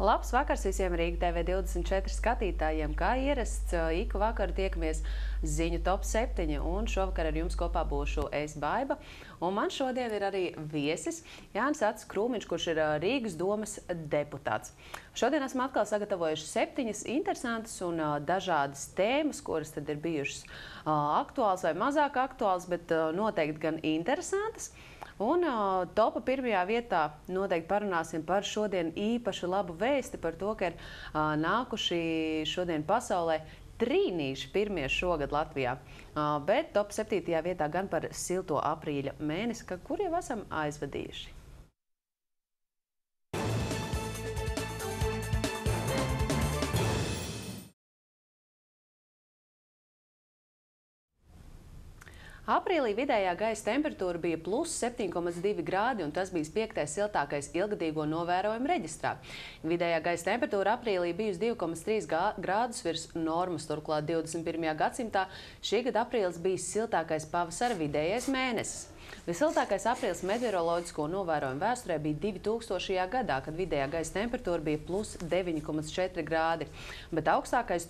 Labs vakars visiem Rīga TV24 skatītājiem. Kā ierasts, iku vakaru tiekamies ziņu top 7, un šovakar ar jums kopā būšu es, Baiba. Un man šodien ir arī viesis Jānis Acis Krūmiņš, kurš ir Rīgas domas deputāts. Šodien esmu atkal sagatavojuši 7 interesantas un dažādas tēmas, kuras tad ir bijušas aktuāls vai mazāk aktuāls, bet noteikti gan interesantas. Un topa pirmajā vietā noteikti parunāsim par šodien īpaši labu vēsti par to, ka ir nākuši šodien pasaulē trīnīši pirmie šogad Latvijā. Bet top 7. vietā gan par silto aprīļa mēnesi, kur jau esam aizvadījuši. Aprīlī vidējā gaisa temperatūra bija plus 7,2 grādi, un tas bija 5. siltākais ilgadīgo novērojumu reģistrā. Vidējā gaisa temperatūra aprīlī bijusi 2,3 grādus virs normas, turklāt 21. gadsimtā šī gada aprīlis bija siltākais pavasara vidējais mēnesis. Visiltākais aprīlis meteoroloģisko novērojumu vēsturē bija 2000. gadā, kad vidējā gaisa temperatūra bija plus 9,4 grādi, bet augstākais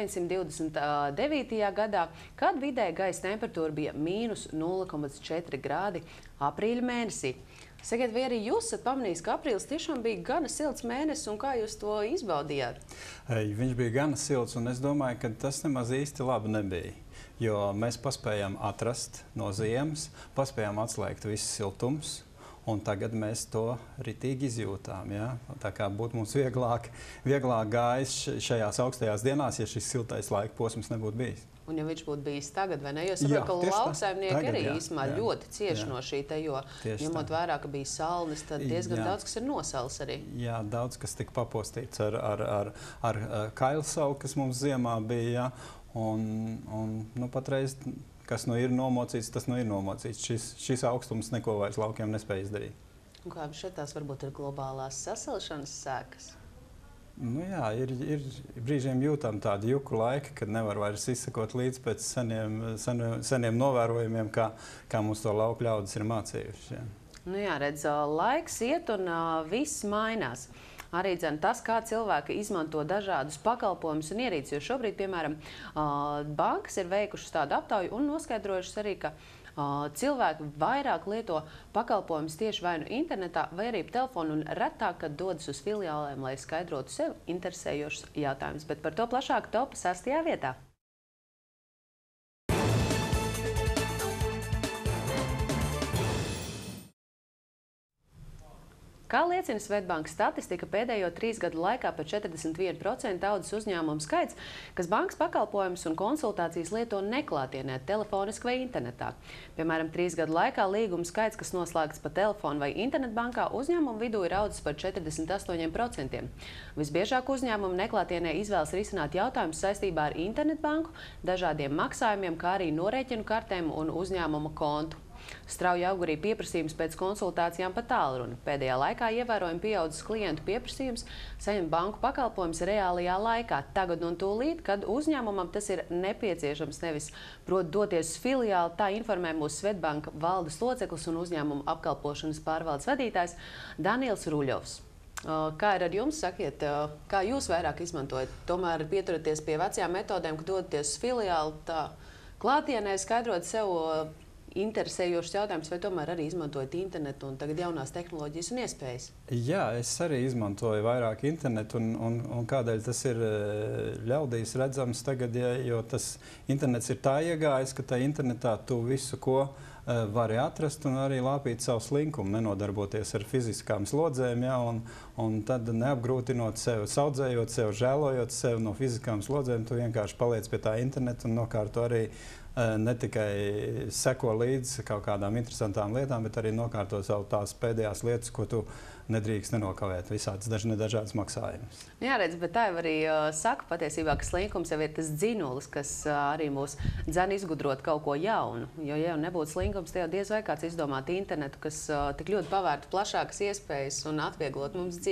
1929. gadā, kad vidējā gaisa temperatūra bija mīnus 0,4 grādi aprīļa mēnesī. Sakiet, vai arī jūs esat pamanījis, ka aprīlis tiešām bija gana silts mēnesis, un kā jūs to izbaudījāt? Viņš bija gana silts, un es domāju, ka tas nemaz īsti labi nebija. Jo mēs paspējām atrast no ziemas, paspējām atslēgt visus siltums, un tagad mēs to ritīgi izjūtām. Ja? Tā kā būtu mums vieglāk gājis šajās augstajās dienās, ja šis siltais laika posms nebūtu bijis. Un ja viņš būtu bijis tagad, vai ne? Jo saprotu, ka lauksaimnieki arī īsumā ļoti cieši no šī te, jo ņemot vērā, ka bija salnis, tad diezgan daudz, kas ir nosals arī. Jā, daudz, kas tika papostīts ar kailsavu, kas mums ziemā bija, ja? Un patreiz, kas nu ir nomocīts, tas nu ir nomocīts. Šis augstums neko vairs laukiem nespēja izdarīt. Un kā šeit tās varbūt ir globālās sasilšanas sēkas? Nu jā, ir brīžiem jūtam tādu juku laika, kad nevar vairs izsekot līdz pēc seniem novērojumiem, kā mums to lauku ļaudis ir mācījuši. Jā. Nu jā, redz, laiks iet un viss mainās. Arī tas, kā cilvēki izmanto dažādus pakalpojumus un ierīces, jo šobrīd, piemēram, bankas ir veikušas tādu aptauju un noskaidrojušas arī, ka cilvēki vairāk lieto pakalpojumus tieši vai nu internetā, vai arī telefonu un retāk, kad dodas uz filiālēm, lai skaidrotu sev interesējošus jautājumus. Bet par to plašāk top 6. vietā. Kā liecina Svetbankas statistika, pēdējo 3 gadu laikā par 41% audzis uzņēmumu skaits, kas bankas pakalpojumus un konsultācijas lieto neklātienē, telefoniski vai internetā. Piemēram, 3 gadu laikā līguma skaits, kas noslēgts pa telefonu vai internetbankā, uzņēmumu vidū ir audzis par 48%. Visbiežāk uzņēmumu neklātienē izvēlas risināt jautājumus saistībā ar internetbanku, dažādiem maksājumiem, kā arī norēķinu kartēm un uzņēmuma kontu. Strauji aug arī pieprasījums pēc konsultācijām pa tālruni. Pēdējā laikā ievērojami pieaudzis klientu pieprasījums saņemt banku pakalpojumus reālajā laikā. Tagad un tūlīt, kad uzņēmumam tas ir nepieciešams, nevis proti doties uz filiāli, tā informē mūsu Svetbanka valdes loceklis un uzņēmumu apkalpošanas pārvaldes vadītājs Daniels Ruļovs. Kā ir ar jums? Sakiet, kā jūs vairāk izmantojat? Tomēr pieturaties pie vecajām metodēm, ka dodaties uz filiāli, tā klātienē skaidrot sev interesējošs jautājums, vai tomēr arī izmantojat internetu un tagad jaunās tehnoloģijas un iespējas? Jā, es arī izmantoju vairāk internetu, un kādēļ tas ir ļaudīs redzams tagad, jo tas internets ir tā iegājis, ka tā internetā tu visu, ko vari atrast un arī lāpīt savu slinkumu, nenodarboties ar fiziskām slodzēm, ja, un tad neapgrūtinot sev, saudzējot sev, žēlojot sev no fiziskām slodzēm, tu vienkārši paliec pie tā interneta un nokārto arī ne tikai seko līdz kaut kādām interesantām lietām, bet arī nokārto savu tās pēdējās lietas, ko tu nedrīkst nenokavēt, visādas dažādas maksājumus. Jā, redz, bet tā jau arī saka patiesībā, ka slinkums jau ir tas dzinulis, kas arī mūs dzen izgudrot kaut ko jaunu. Jo, ja nebūtu slinkums, tad jau diez vai kāds izdomāt internetu, kas tik ļoti pavērtu plašākas iespējas un atvieglot mums dzīvi.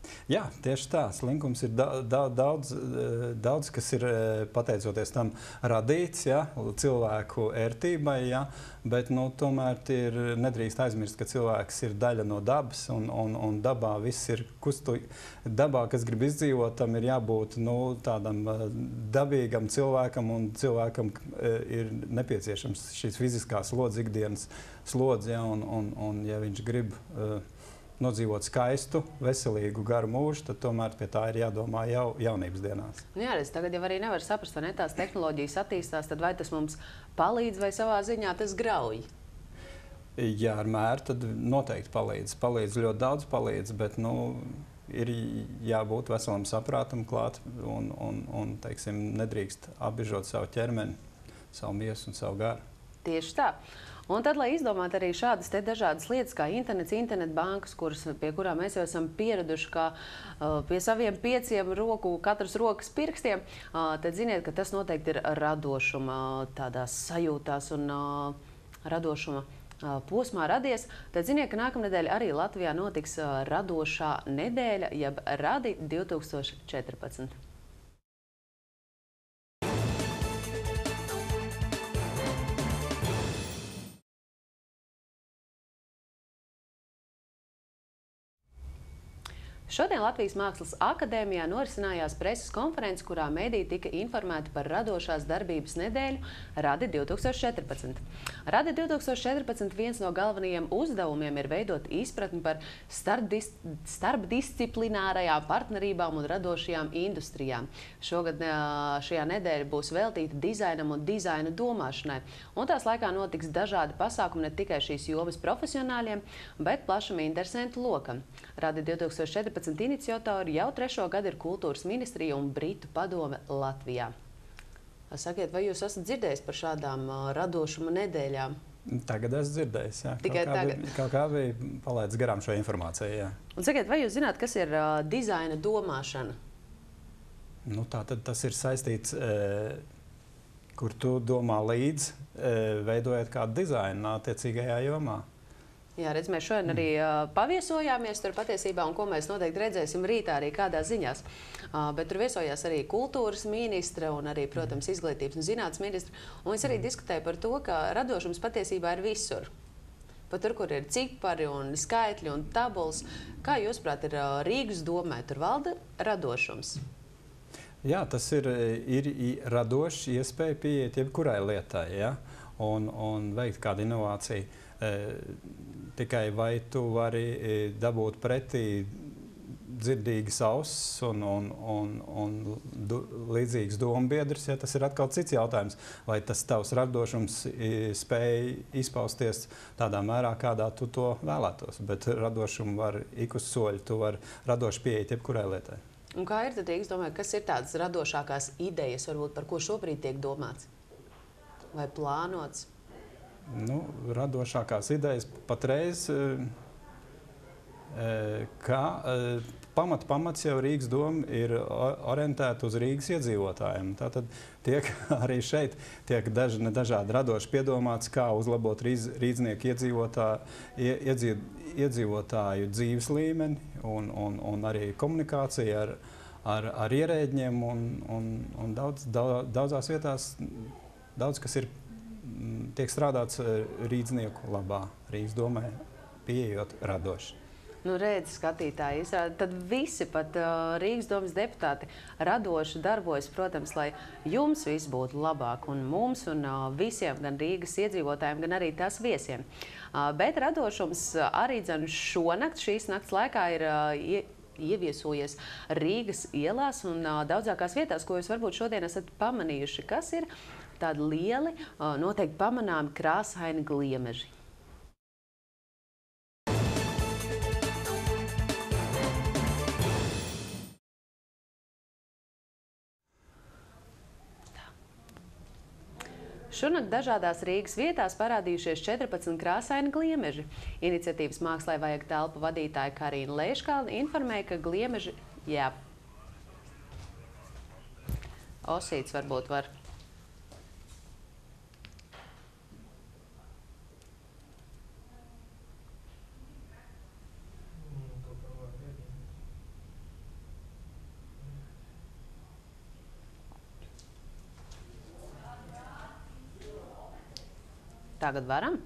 Jā, tieši tā. Slinkums ir daudz, kas ir pateicoties tam radīts, ja, cilvēku ērtībai, ja, bet tomēr nedrīkst aizmirst, ka cilvēks ir daļa no dabas, un dabā viss ir dabā, kas grib izdzīvot, tam ir jābūt tādam dabīgam cilvēkam, un cilvēkam ir nepieciešams šīs fiziskās slodzes, ikdienas slodze, ja, un ja viņš grib nodzīvot skaistu, veselīgu, garu mūžu, tad tomēr pie tā ir jādomā jau jaunības dienās. Jā, redz, tagad jau arī nevar saprast, vai ne tās tehnoloģijas attīstās, tad vai tas mums palīdz, vai savā ziņā tas grauj? Jā, ar mēru tad noteikti palīdz. Palīdz ļoti daudz, bet ir jābūt veselam saprātam klāt un teiksim, nedrīkst apbiežot savu ķermeni, savu miesu un savu garu. Tieši tā. Un tad, lai izdomātu arī šādas dažādas lietas, kā internetbankas, pie kurām mēs jau esam pieraduši, kā pie saviem 5 katras rokas pirkstiem, tad ziniet, ka tas noteikti ir radošuma tādās sajūtās un radošuma posmā radies. Tad ziniet, ka nākamnedēļ arī Latvijā notiks radošā nedēļa, jeb Radi 2014. Šodien Latvijas Mākslas akadēmijā norisinājās preses konferences, kurā mediji tika informēti par radošās darbības nedēļu Radi 2014. Radi 2014 viens no galvenajiem uzdevumiem ir veidot izpratni par starpdisciplinārajām partnerībām un radošajām industrijām. Šogad šajā nedēļa būs veltīta dizainam un dizaina domāšanai, un tās laikā notiks dažādi pasākumi ne tikai šīs jomas profesionāļiem, bet plašam interesentu lokam. Radi 2014 iniciatori jau 3. gadu ir Kultūras ministrija un Britu padome Latvijā. Sakiet, vai jūs esat dzirdējis par šādām radošuma nedēļām? Tagad esmu dzirdējis, jā. Tikai tagad? Kaut kā bija palaidis garām šo informāciju, jā. Un sakiet, vai jūs zināt, kas ir dizaina domāšana? Tātad tas ir saistīts, kur tu domā līdz, veidojot kādu dizainu attiecīgajā jomā. Jā, redz, mēs šodien arī paviesojāmies tur patiesībā, un ko mēs noteikti redzēsim rītā arī kādās ziņās. Bet tur viesojās arī kultūras ministra un arī, protams, izglītības un zinātnes ministra. Un es arī diskutēju par to, ka radošums patiesībā ir visur. Pat tur, kur ir cipari un skaitļi un tabulas. Kā jūsuprāt, ir Rīgas domē, tur valda radošums? Jā, tas ir radošs iespēja pieiet jebkurai lietai, ja? un veikt kādu inovāciju. Tikai vai tu vari dabūt pretī dzirdīgas auss un līdzīgas dombiedras, ja tas ir atkal cits jautājums. Vai tas tavs radošums spēj izpausties tādā mērā, kādā tu to vēlētos. Bet radošumu var ik uz soļu, tu vari radoši pieiet jebkurai lietai. Un kā ir tad, es domāju, kas ir tādas radošākās idejas, varbūt par ko šobrīd tiek domāts vai plānots? Radošākās idejas patreiz, ka pamats jau Rīgas doma ir orientēta uz Rīgas iedzīvotājiem. Tātad arī šeit tiek dažādi radoši piedomāts, kā uzlabot rīdznieku iedzīvotāju dzīves līmeni un arī komunikāciju ar ierēģiem un daudzās vietās, daudz kas tiek strādāts rīdznieku labā, Rīgas domē, pieejot radoši. Redz, skatītāji, tad visi, pat Rīgas domas deputāti, radoši darbojas, protams, lai jums viss būtu labāk, un mums, un visiem, gan Rīgas iedzīvotājiem, gan arī tās viesiem. Bet radošums arī šonakt, šīs nakts laikā ir ieviesojies Rīgas ielās un daudzākās vietās, ko jūs varbūt šodien esat pamanījuši, kas ir tādi lieli, noteikti pamanāmi krāsaini gliemeži. Šonakt dažādās Rīgas vietās parādījušies 14 krāsaini gliemeži. Iniciatīvas Mākslai vajag telpu vadītāja Karīna Leiškalne informēja, ka gliemeži, jā, Osīts varbūt var. Tagad varam?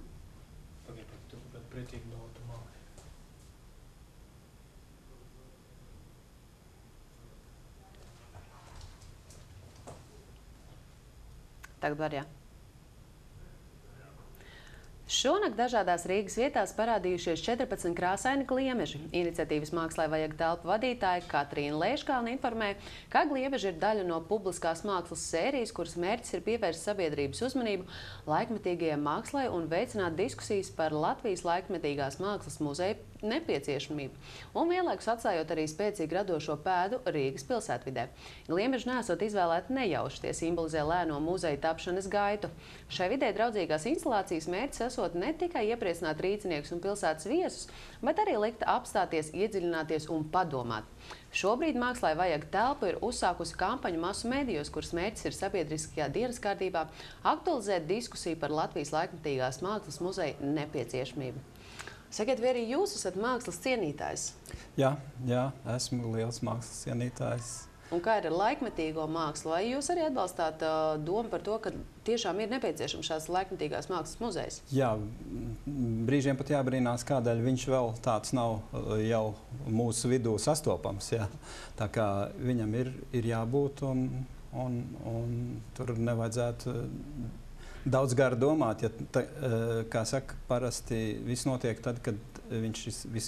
Tagad var, jā. Šonakt dažādās Rīgas vietās parādījušies 14 krāsaini gliemeži. Iniciatīvas Mākslai vajag telpu vadītāja Katrīna Leiškalna informē, ka gliemeži ir daļa no publiskās mākslas sērijas, kuras mērķis ir pievērst sabiedrības uzmanību laikmetīgajai mākslai un veicināt diskusijas par Latvijas laikmetīgās mākslas muzeja nepieciešamību, un vienlaikus atstājot arī spēcīgi radošo pēdu Rīgas pilsētvidē. Gliemeži nesot izvēlēti nejauši, tie simbolizē lēno muzeja tapšanas gaitu. Šai vidē draudzīgās instalācijas mērķis esot ne tikai iepriecināt rīcinieks un pilsētas viesus, bet arī likt apstāties, iedziļināties un padomāt. Šobrīd Mākslai vajag telpu ir uzsākusi kampaņu masu medijos, kuras mērķis ir sabiedriskajā dienas kārtībā aktualizēt diskusiju par Latvijas laikmetīgās mākslas muzeja nepieciešamību. Sakiet, vai arī jūs esat mākslas cienītājs? Jā, esmu liels mākslas cienītājs. Un kā ir ar laikmetīgo mākslu? Vai jūs arī atbalstāt domu par to, ka tiešām ir nepieciešams šāds laikmetīgās mākslas muzejs? Jā, brīžiem pat jābrīnās, kādēļ viņš vēl tāds nav jau mūsu vidū sastopams. Jā. Tā kā viņam ir jābūt un tur nevajadzētu daudz gara domāt, kā saka, parasti viss notiek tad, kad viņš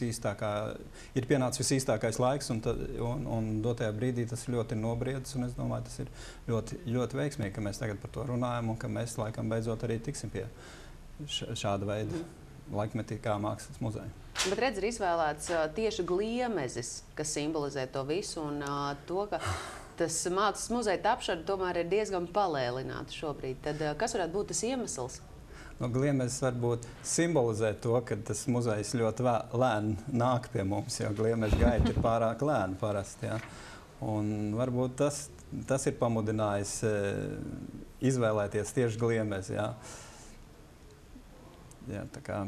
ir pienācis visīstākais laiks, un dotajā brīdī tas ļoti nobriedis, un es domāju, tas ir ļoti, ļoti veiksmīgi, ka mēs tagad par to runājam, un ka mēs laikam beidzot arī tiksim pie šāda veida laikmetīgā mākslas muzeja. Bet redz, ir izvēlēts tieši gliemezis, kas simbolizē to visu, un to, ka tas mākslas muzeja tapšana tomēr ir diezgan palēlināta šobrīd. Tad kas varētu būt tas iemesls? Gliemezis varbūt simbolizē to, ka tas muzejs ļoti lēni nāk pie mums, jo gliemeža gaita ir pārāk lēna parasti. Ja? Un varbūt tas ir pamudinājis izvēlēties tieši gliemezi. Ja? Ja, tā kā,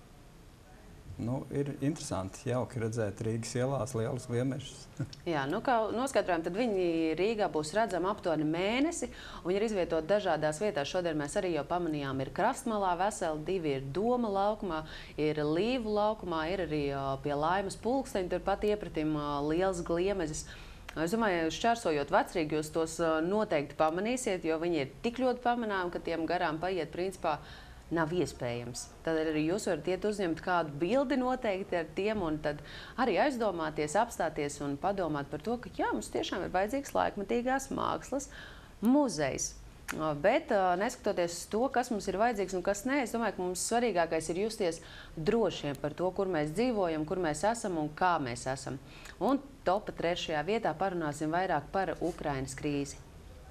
ir interesanti, jauki redzēt Rīgas ielās lielus gliemežus. Jā, kā noskaidrojam, tad viņi Rīgā būs redzami aptuveni mēnesi, un ir izvietoti dažādās vietās. Šodien mēs arī jau pamanījām, ir Krastmalā veseli, 2 ir Doma laukumā, ir Līvu laukumā, ir arī pie Laimas pulksteņa, turpat iepratim liels gliemezis. Es domāju, šķērsojot Vecrīgu, jūs tos noteikti pamanīsiet, jo viņi ir tik ļoti pamanāmi, ka tiem garām paiet principā nav iespējams. Tad arī jūs varat iet uzņemt kādu bildi noteikti ar tiem un tad arī aizdomāties, apstāties un padomāt par to, ka jā, mums tiešām ir vajadzīgs laikmetīgās mākslas muzejs. Bet neskatoties to, kas mums ir vajadzīgs un kas nē, es domāju, ka mums svarīgākais ir justies drošiem par to, kur mēs dzīvojam, kur mēs esam un kā mēs esam. Un topa 3. vietā parunāsim vairāk par Ukrainas krīzi.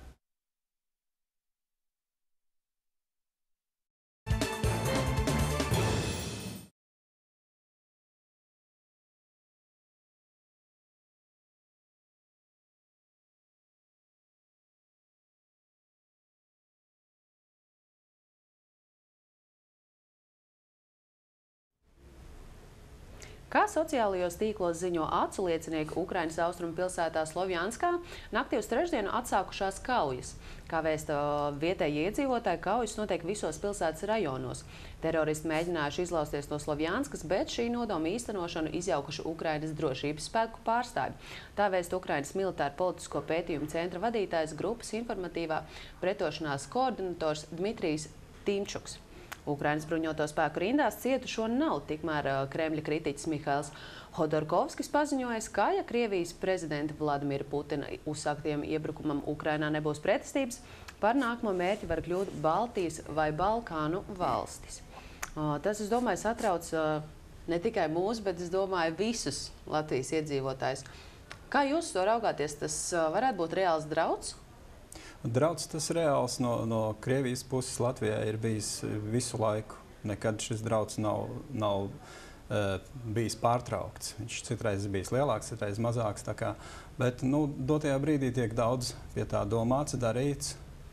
Kā sociālajos tīklos ziņo acu liecinieki, Ukrainas austrumu pilsētā Slovjanskā naktī uz trešdienu atsākušās kaujas. Kā vēsta vietēji iedzīvotāji, kaujas notiek visos pilsētas rajonos. Teroristi mēģinājuši izlausties no Slovjanskas, bet šī nodoma īstenošanu izjaukuši Ukrainas drošības spēku pārstāvji. Tā vēsta Ukrainas militāru politisko pētījumu centra vadītājs grupas informatīvā pretošanās koordinators Dmitrijs Timčuks. Ukrainas bruņoto spēku rindās cietušo nav, tikmēr Kremļa kritiķis Mihails Hodorkovskis paziņojas, ka, ja Krievijas prezidenta Vladimira Putina uzsāktiem iebrukumam Ukrainā nebūs pretestības, par nākamo mērķi var kļūt Baltijas vai Balkānu valstis. Tas, es domāju, satrauc ne tikai mūs, bet, es domāju, visus Latvijas iedzīvotājus. Kā jūs to raugāties? Tas varētu būt reāls drauds? Drauds tas reāls no Krievijas puses Latvijā ir bijis visu laiku. Nekad šis drauds nav bijis pārtraukts. Viņš citreiz bijis lielāks, citreiz mazāks. Bet dotajā brīdī tiek daudz pie tā domāts, darīts.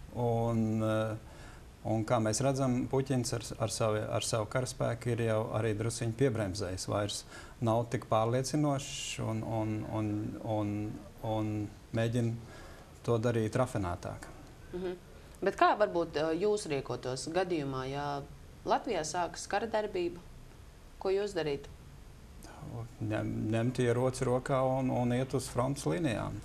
Un kā mēs redzam, Puķins ar savu karaspēku ir jau arī drusciņi piebremzējis. Vairs nav tik pārliecinošs un mēģina to darīt rafinētāk. Bet kā varbūt jūs rīkotos gadījumā, ja Latvijā sākas kara darbība. Ko jūs darītu? Ņemt ieroci rokā un iet uz frontes līnijām.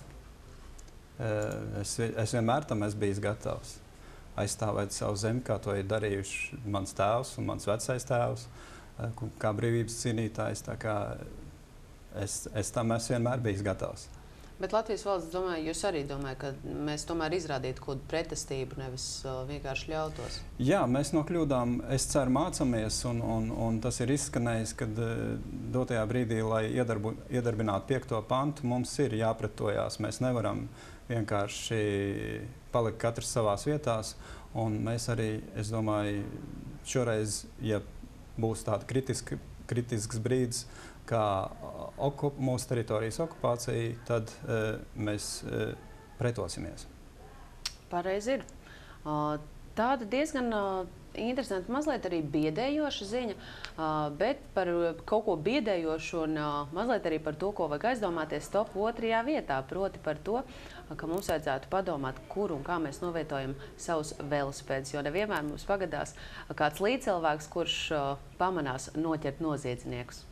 Es vienmēr tam esmu bijis gatavs. Aizstāvēt savu zemi, kā to ir darījuši mans tēvs un mans vecais tēvs, kā brīvības cīnītājs. Tā kā es tam esmu vienmēr bijis gatavs. Bet Latvijas valsts, domāju, jūs arī domājat, ka mēs tomēr izrādītu kādu pretestību, nevis vienkārši ļautos? Jā, mēs no kļūdām, es ceru, mācāmies, un tas ir izskanējis, kad dotajā brīdī, lai iedarbinātu 5. pantu, mums ir jāpretojās. Mēs nevaram vienkārši palikt katrs savās vietās, un mēs arī, es domāju, šoreiz, ja būs tāda kritisks brīdis, kā mūsu teritorijas okupācija, tad mēs pretosimies. Pareizi ir. Tāda diezgan interesanta, mazliet arī biedējoša ziņa, bet par kaut ko biedējošu un mazliet arī par to, ko vajag aizdomāties top 2. vietā, proti par to, ka mums vajadzētu padomāt, kur un kā mēs novietojam savus velosipēdus, jo nevienmēr mums pagadās kāds līdzcilvēks, kurš pamanās noķert noziedzniekus.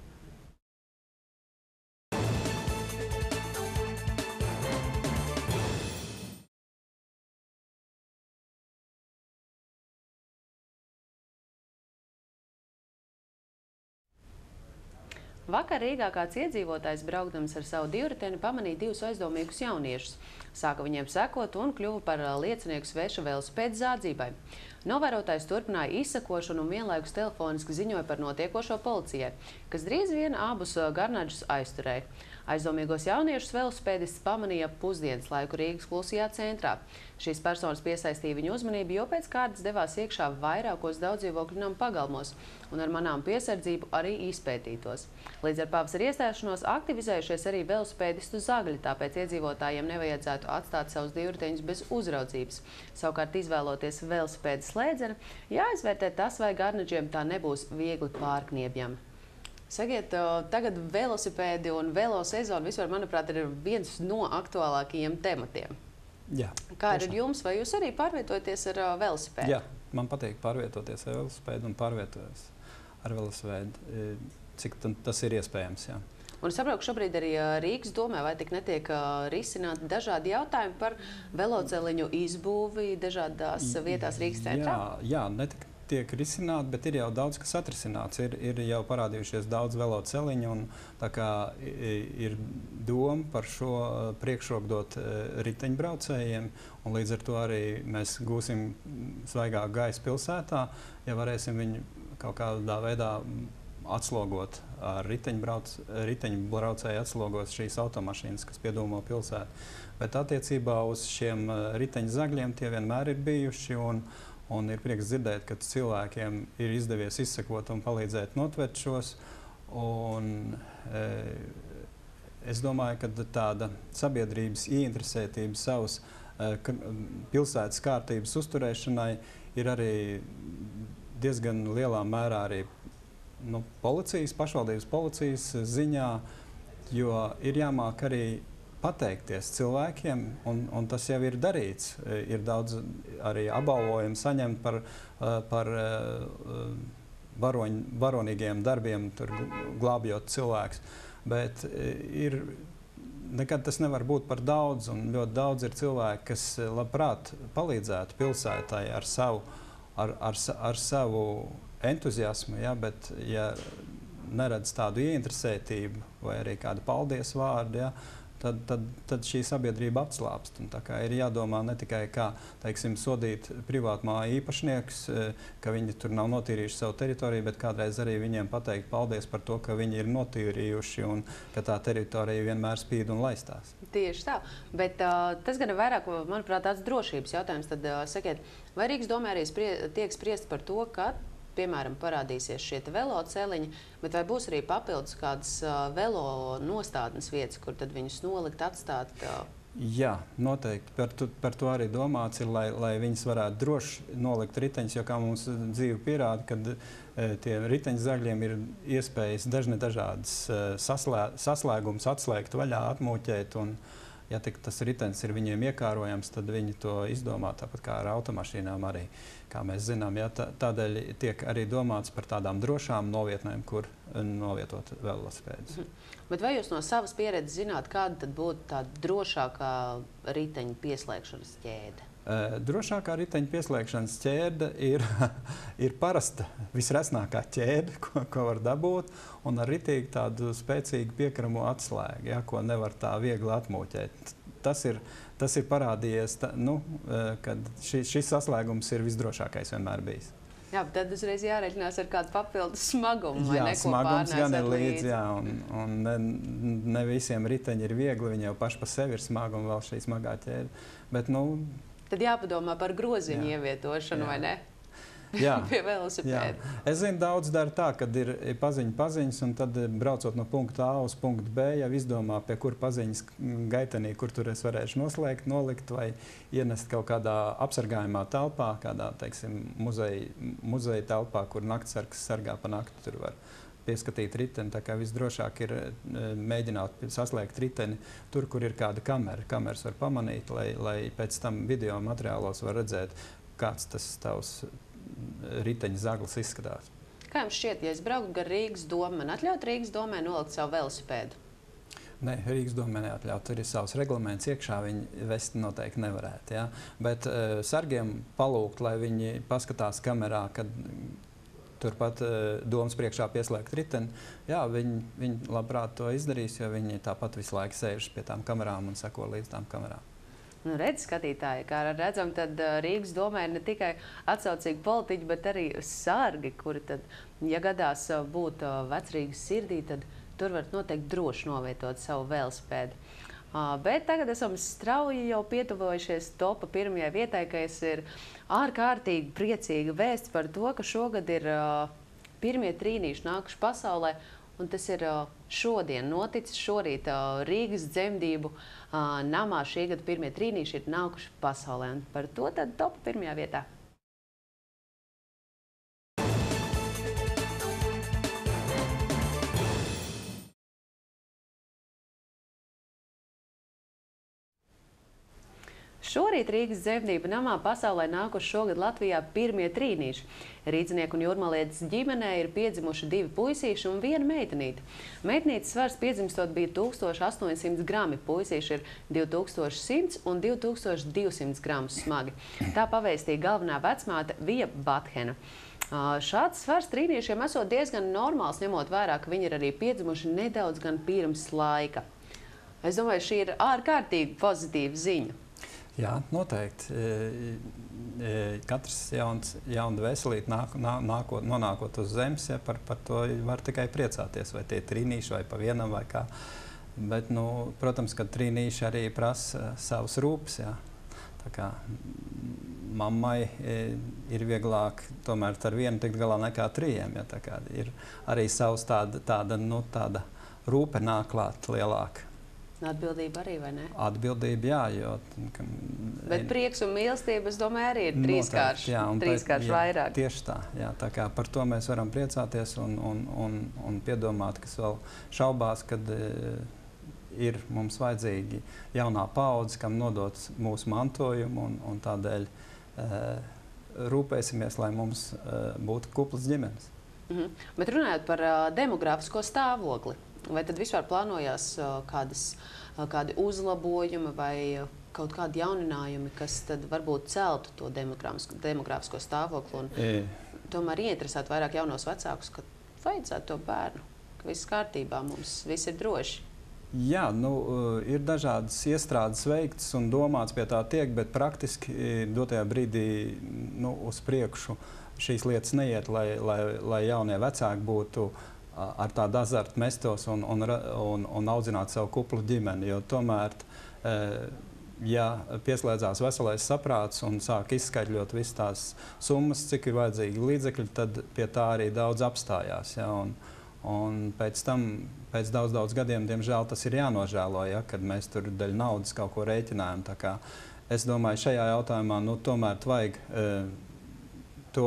Vakar Rīgā kāds iedzīvotājs, braukdams ar savu divriteni, pamanīja 2 aizdomīgus jauniešus. Sāka viņiem sekot un kļuva par liecinieku sveša velosipēda zādzībai. Novērotājs turpināja izsekošanu un vienlaikus telefoniski ziņoja par notiekošo policijai, kas drīz vien abus garnaģus aizturēja. Aizdomīgos jauniešus velosipēdists pamanīja pusdienas laiku Rīgas klusajā centrā. Šīs personas piesaistīja viņu uzmanību, jo pēc kārtas devās iekšā vairākos daudzdzīvokļu namu pagalmos un ar manām piesardzību arī izpētītos. Līdz ar pavasara iestāšanos aktivizējušies arī velosipēdistu zagļi, tāpēc iedzīvotājiem nevajadzētu atstāt savus divriteņus bez uzraudzības. Savukārt, izvēloties velosipēda slēdzeni, jāizvērtē tas, vai garnaģiem tā nebūs viegli pārkniebjami. Sakiet, tagad velosipēdi un velosezona vispār, manuprāt, ir viens no aktuālākajiem tematiem. Jā. Kā ir ar jums? Vai jūs arī pārvietojaties ar velosipēdu? Jā, man patīk pārvietoties ar velosipēdu un pārvietoties ar velosipēdu, cik tas ir iespējams, jā. Un saprotu, šobrīd arī Rīgas domē, vai tik netiek risināti dažādi jautājumi par veloceliņu izbūvi dažādās vietās Rīgas centrā? Jā, netik tiek risināti, bet ir jau daudz, kas atrisināts. Ir jau parādījušies daudz veloceliņu, un tā kā ir doma par šo priekšroku dot riteņbraucējiem, un līdz ar to arī mēs gūsim svaigāku gaisu pilsētā, ja varēsim viņu kaut kādā veidā atslogot ar riteņbraucēju atslogos šīs automašīnas, kas piedūmo pilsētu. Bet attiecībā uz šiem riteņzagļiem tie vienmēr ir bijuši, un ir prieks dzirdēt, ka cilvēkiem ir izdevies izsekot un palīdzēt notvert šos. Es domāju, ka tāda sabiedrības ieinteresētība savas pilsētas kārtības uzturēšanai ir arī diezgan lielā mērā arī pašvaldības policijas ziņā, jo ir jāmāk arī pateikties cilvēkiem, un tas jau ir darīts. Ir daudz arī apbalvojumu saņemt par varonīgiem darbiem, tur glābjot cilvēkus. Bet nekad tas nevar būt par daudz, un ļoti daudz ir cilvēki, kas labprāt palīdzētu pilsētai ar savu entuziasmu, ja, bet ja neredz tādu ieinteresētību vai arī kādu paldies vārdu, ja, tad šī sabiedrība apslāpst. Un tā kā ir jādomā ne tikai kā, teiksim, sodīt privātmāju īpašniekus, ka viņi tur nav notīrījuši savu teritoriju, bet kādreiz arī viņiem pateikt paldies par to, ka viņi ir notīrījuši un ka tā teritorija vienmēr spīd un laistās. Tieši tā. Bet tas gan ir vairāk, manuprāt, tāds drošības jautājums. Tad sakiet, vai Rīgas domē arī tiek spriest par to, ka piemēram, parādīsies šie veloceliņi, bet vai būs arī papildus kādas velo nostādnes vietas, kur tad viņus nolikt, atstāt? Jā, noteikti. Par to arī domāts ir, lai viņas varētu droši nolikt riteņus, jo kā mums dzīve pierāda, kad tie riteņzagļiem ir iespējas dažādas saslēgumus atslēgt vaļā, atmūķēt, un ja tas ritenis ir viņiem iekārojams, tad viņi to izdomā tāpat kā ar automašīnām arī. Kā mēs zinām, ja, tādēļ tiek arī domāts par tādām drošām novietnēm, kur novietot velosipēdus. Bet vai jūs no savas pieredzes zināt, kāda tad būtu tāda drošākā riteņa pieslēgšanas ķēde? Drošākā riteņa pieslēgšanas ķēde ir parasta visresnākā ķēde, ko var dabūt, un ar ritīgi tādu spēcīgu piekramo atslēgu, ja, ko nevar tā viegli atmūķēt. Tas ir parādījies, kad šis saslēgums ir visdrošākais vienmēr bijis. Jā, bet tad uzreiz jāreķinās ar kādu papildus smagumu, vai jā, neko smagums gan ir līdzi. Jā, un ne visiem riteņi ir viegli, viņi jau paši pa sevi ir smagi un vēl šī smagā ķēde. Bet, tad jāpadomā par groziņu ievietošanu, vai ne? Jā, pie velosipēda. Es zinu, daudz dara tā, kad ir paziņas, un tad braucot no punkta A uz punktu B, jau izdomā, pie kur paziņas gaitenī, kur tur es varēšu nolikt vai ienest kaut kādā apsargājumā telpā, kādā, teiksim, muzeja telpā, kur naktsargs sargā pa nakti, tur var pieskatīt riteni. Tā kā visdrošāk ir mēģināt saslēgt riteni tur, kur ir kāda kamera. Kameras var pamanīt, lai pēc tam video materiālos var redzēt, kāds tas tavs riteņa zaglis izskatās. Kā jums šķiet, ja es brauktu gar Rīgas domu, man atļaut Rīgas domē nolikt savu velosipēdu? Nē, Rīgas domē neatļaut. Tur ir savs reglaments iekšā, viņi vest noteikti nevarētu. Ja? Bet sargiem palūgt, lai viņi paskatās kamerā, kad turpat domas priekšā pieslēgt riteni. Jā, viņi labprāt to izdarīs, jo viņi tāpat visu laiku sēž pie tām kamerām un seko līdz tām kamerām. Redz, skatītāji, kā redzam, tad Rīgas domē ir ne tikai atsaucīgi politiķi, bet arī sargi, kuri tad, ja gadās būt Vecrīgas sirdī, tad tur var noteikti droši novietot savu velosipēdu. Bet tagad esam strauji jau pietuvojušies topa pirmajai vietai, kas ir ārkārtīgi priecīga vēsts par to, ka šogad ir pirmie trīnīši nākuši pasaulē. Un tas ir šodien noticis. Šorīt Rīgas dzemdību namā šī gada pirmie trīnīši ir nākuši pasaulē. Un par to tad topa pirmajā vietā. Šorīt Rīgas dzemdību namā pasaulē nākuši šogad Latvijā pirmie trīnīši. Rīdzinieku un jūrmalietes ģimenē ir piedzimuši 2 puisīši un 1 meitenīte. Meitenītes svars piedzimstot bija 1800 grami, puisīši ir 2100 un 2200 gramus smagi. Tā pavēstīja galvenā vecmāte Vija Bathena. Šāds svars trīniešiem esot diezgan normāls, ņemot vērā, ka viņi ir arī piedzimuši nedaudz gan pirms laika. Es domāju, šī ir ārkārtīgi pozitīva ziņa. Jā, noteikti. Katrs jauna veselīte nonākot uz zemes, ja, par to var tikai priecāties, vai tie trīnīši, vai pa vienam, vai kā. Bet, protams, ka trīnīši arī prasa savus rūpes, jā. Tā kā mammai ir vieglāk tomēr ar vienu tikt galā nekā 3, ja. Tā kā ir arī savs tāda rūpe nāk klāt lielāka. Atbildība arī, vai ne? Atbildība, jā, jo... Bet prieks un mīlestība, es domāju, arī ir trīskārši vairāk. Tieši tā, jā. Tā kā par to mēs varam priecāties un piedomāt, kas vēl šaubās, kad ir mums vajadzīgi jaunā paudze, kam nodot mūsu mantojumu, un tādēļ rūpēsimies, lai mums būtu kuplas ģimenes. Bet runājot par demografisko stāvokli, vai tad vispār plānojās kādi uzlabojumi vai kaut kādi jauninājumi, kas tad varbūt celtu to demografisko stāvokli un tomēr ieinteresētu vairāk jaunos vecākus, ka vajadzētu to bērnu, ka viss kārtībā, mums viss ir droši? Jā, ir dažādas iestrādes veiktas un domāts pie tā tiek, bet praktiski dotajā brīdī uz priekšu šīs lietas neiet, lai jaunie vecāki būtu ar tādu azartu mestos un audzinātu savu kuplu ģimeni. Jo tomēr, ja pieslēdzās veselais saprāts un sāk izskaidļot visas tās summas, cik ir vajadzīgi līdzekļi, tad pie tā arī daudz apstājās. Ja? Un pēc tam, pēc daudz gadiem, diemžēl, tas ir jānožēlo, ja? Kad mēs tur daļu naudas kaut ko rēķinājam. Tā kā es domāju, šajā jautājumā tomēr vajag to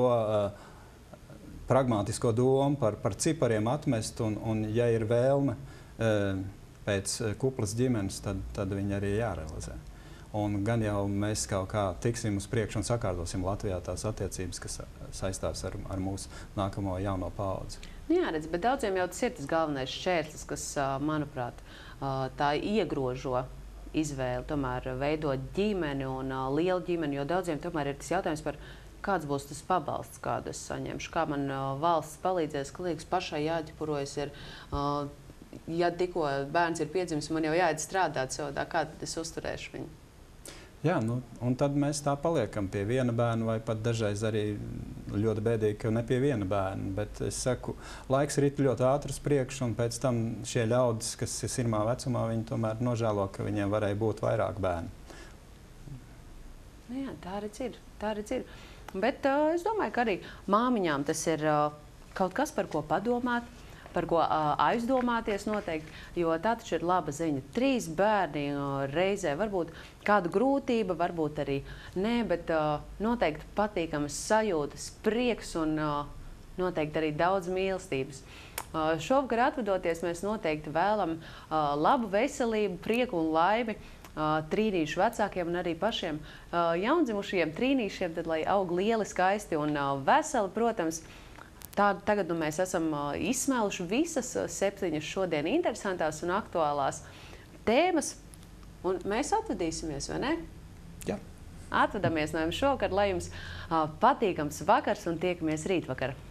pragmātisko domu par cipariem atmest, un ja ir vēlme pēc kuplas ģimenes, tad viņi arī jārealizē. Un gan jau mēs kaut kā tiksim uz priekšu un sakārtosim Latvijā tās attiecības, kas saistās ar mūsu nākamo jauno paudzi. Jā, redz, bet daudziem jau tas ir tas galvenais šķērslis, kas, manuprāt, tā iegrožo izvēli, tomēr veidot ģimeni un lielu ģimeni, jo daudziem tomēr ir tas jautājums par kāds būs tas pabalsts, kādu es saņemšu, kā man valsts palīdzēs, ka liekas pašai jāķipurojas ir, ja tikko bērns ir piedzimis, man jau jāiet strādāt savādā, kā tad es uzturēšu viņu? Jā, nu, un tad mēs tā paliekam pie viena bērna, vai pat dažreiz arī ļoti bēdīgi, ka ne pie viena bērna. Bet es saku, laiks rit ļoti ātri uz priekšu, un pēc tam šie ļaudis, kas ir sirmā vecumā, viņi tomēr nožēlo, ka viņiem varēja būt vairāk bērnu. Jā, tā arī ir. Bet es domāju, ka arī māmiņām tas ir kaut kas, par ko padomāt, par ko aizdomāties noteikti, jo tā taču ir laba ziņa. 3 bērni reizē, varbūt kāda grūtība, varbūt arī nē, bet noteikti patīkamas sajūtas, prieks un noteikti arī daudz mīlestības. Šovakar atvadoties, mēs noteikti vēlam labu veselību, prieku un laimi trīnīšu vecākiem un arī pašiem jaundzimušajiem trīnīšiem, tad lai aug lieli, skaisti un veseli, protams. Tagad mēs esam izsmēluši visas 7 šodien interesantās un aktuālās tēmas, un mēs atvadīsimies, vai ne? Jā. Atvadamies no jums šovakar, lai jums patīkams vakars un tiekamies rītvakar.